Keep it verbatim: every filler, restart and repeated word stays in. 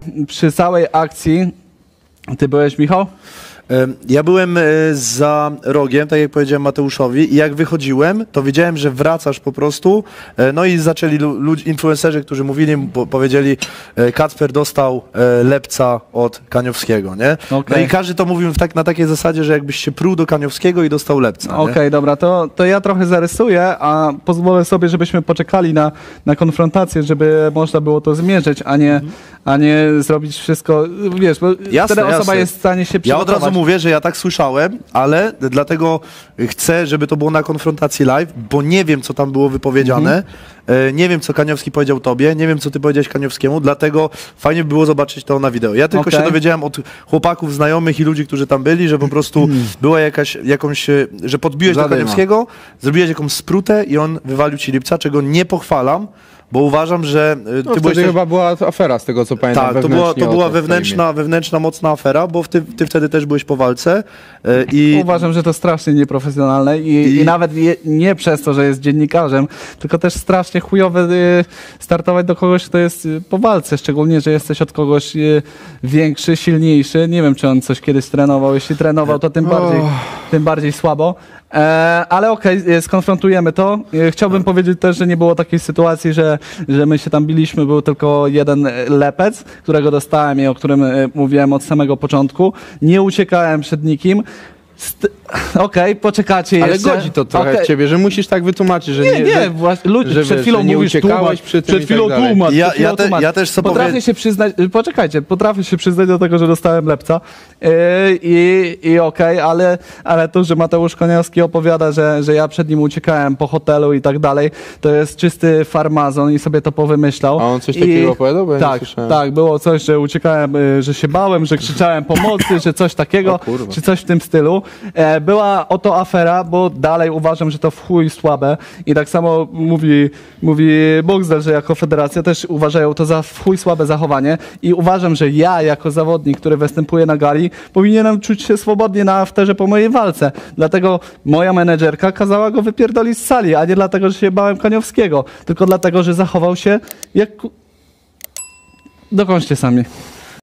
przy całej akcji, ty byłeś, Michał? Ja byłem za rogiem, tak jak powiedziałem Mateuszowi, i jak wychodziłem, to wiedziałem, że wracasz po prostu. No i zaczęli ludzie, influencerzy, którzy mówili, po, powiedzieli, Kacper dostał lepca od Kaniowskiego, nie? Okay. No i każdy to mówił tak, na takiej zasadzie, że jakbyś się pruł do Kaniowskiego i dostał lepca. Okej, okay, dobra, to, to ja trochę zarysuję, a pozwolę sobie, żebyśmy poczekali na, na konfrontację, żeby można było to zmierzyć, a nie, mhm. a nie zrobić wszystko, wiesz, bo jasne, wtedy osoba jasne. jest w stanie się przygotować. Ja od razu mówię, że ja tak słyszałem, ale dlatego chcę, żeby to było na konfrontacji live, bo nie wiem, co tam było wypowiedziane, mm-hmm. nie wiem, co Kaniowski powiedział tobie, nie wiem, co ty powiedziałeś Kaniowskiemu, dlatego fajnie by było zobaczyć to na wideo. Ja tylko okay. się dowiedziałem od chłopaków, znajomych i ludzi, którzy tam byli, że po prostu mm. była jakaś, jakąś, że podbiłeś Zadyma. do Kaniowskiego, zrobiłeś jakąś sprutę i on wywalił ci lipca, czego nie pochwalam, bo uważam, że ty no, byłeś... Też... chyba była afera, z tego co pamiętam. Tak, to była, to była wewnętrzna, wewnętrzna, mocna afera, bo ty, ty wtedy też byłeś po walce. I... Uważam, że to strasznie nieprofesjonalne i, I... i nawet je, nie przez to, że jest dziennikarzem, tylko też strasznie chujowe startować do kogoś, kto jest po walce, szczególnie, że jesteś od kogoś większy, silniejszy. Nie wiem, czy on coś kiedyś trenował. Jeśli trenował, to tym bardziej, oh. tym bardziej słabo. E, ale okej, okay, skonfrontujemy to. E, chciałbym powiedzieć też, że nie było takiej sytuacji, że, że my się tam biliśmy, był tylko jeden lepec, którego dostałem i o którym e, mówiłem od samego początku. Nie uciekałem przed nikim. Okej, okay, poczekacie ale jeszcze. Ale godzi to trochę okay. w ciebie, że musisz tak wytłumaczyć, że nie... Nie, nie, że, właśnie, ludzie, że, przed chwilą że nie mówisz uciekałeś przy tym przed chwilą tak tłumacz. Ja, ja, te, ja też co Potrafię powie... się przyznać, poczekajcie, potrafię się przyznać do tego, że dostałem lepca yy, i, i okej, okay, ale, ale to, że Mateusz Kaniowski opowiada, że, że ja przed nim uciekałem po hotelu i tak dalej, to jest czysty farmazon i sobie to powymyślał. A on coś takiego I, opowiadał? Bo ja tak, tak, było coś, że uciekałem, że się bałem, że krzyczałem pomocy, że coś takiego, czy coś w tym stylu. E, była o to afera, bo dalej uważam, że to w chuj słabe i tak samo mówi, mówi Boxdel, że jako federacja też uważają to za w chuj słabe zachowanie i uważam, że ja jako zawodnik, który występuje na gali, powinienem czuć się swobodnie na afterze po mojej walce. Dlatego moja menedżerka kazała go wypierdolić z sali, a nie dlatego, że się bałem Kaniowskiego, tylko dlatego, że zachował się jak... Dokończcie sami.